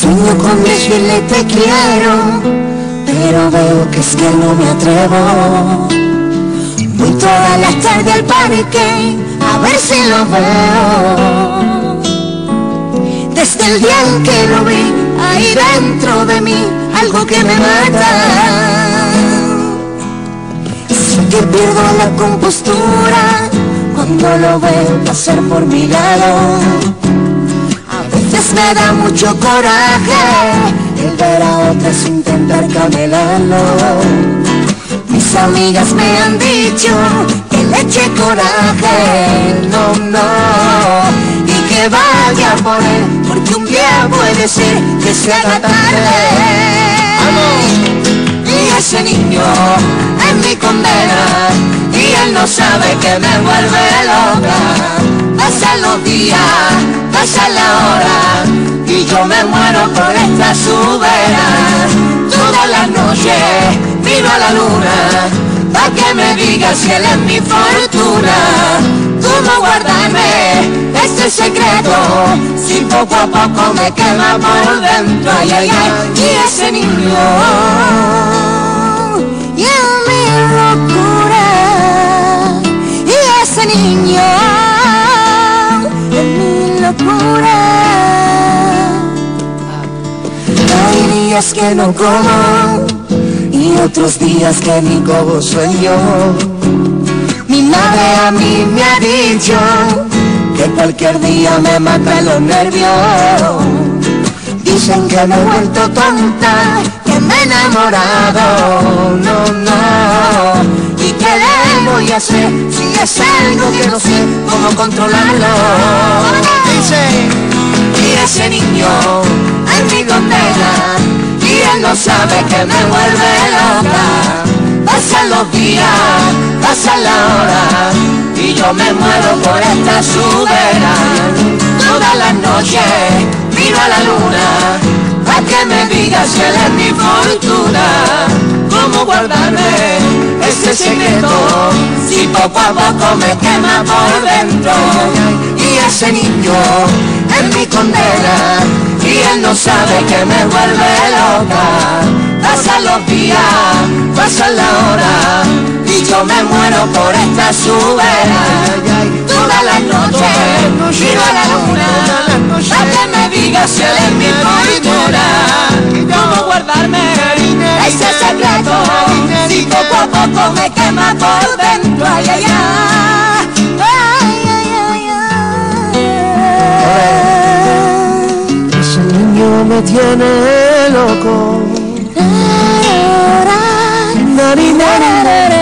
Sueño con decirle te quiero, pero veo que es que no me atrevo. Voy todas las tardes al parque a ver si lo veo. Desde el día en que lo vi, hay dentro de mí algo que me mata. Sé que pierdo la compostura cuando lo veo pasar por mi lado. A veces me da mucho coraje el ver a otras intentar camelarlo. Mis amigas me han dicho que le eche coraje, no, y que vaya por él, porque un día puede ser que se haga tarde. Y ese niño es mi condena, y él no sabe que me vuelve loca. Pasan los días, pasa la hora, y yo me muero por esta subera. Todas las noches miro a la luna, pa' que me diga si él es mi fortuna. ¿Cómo guardarme este secreto si poco a poco me quema por dentro? Ay, ay, ay, y ese niño, y es mi locura. Y ese niño es mi locura. Hay días que no como y otros días que ni como sueño. Mi madre a mí me ha dicho que cualquier día me mata los nervios. Dicen que me he vuelto tonta, que me he enamorado, no. ¿Y qué le voy a hacer si es algo que no sé cómo controlarlo? Dice, y ese niño es mi condena, y él no sabe que me vuelve loca. Pasan los días, pasa la hora, y yo me muero por esta subera. Todas las noches miro a la luna, pa' que me diga si él es mi fortuna. ¿Cómo guardarme este secreto si poco a poco me quema por dentro? Y ese niño es mi condena, y él no sabe que me vuelve loca. Pasan los días, pasa la hora, y yo me muero por esta subera. Todas las noches miro a la luna, pa' que me diga si él es mi fortuna. ¿Cómo guardarme ese secreto si poco a poco me quema por dentro? Ay, ay, ay. Ese niño me tiene loco.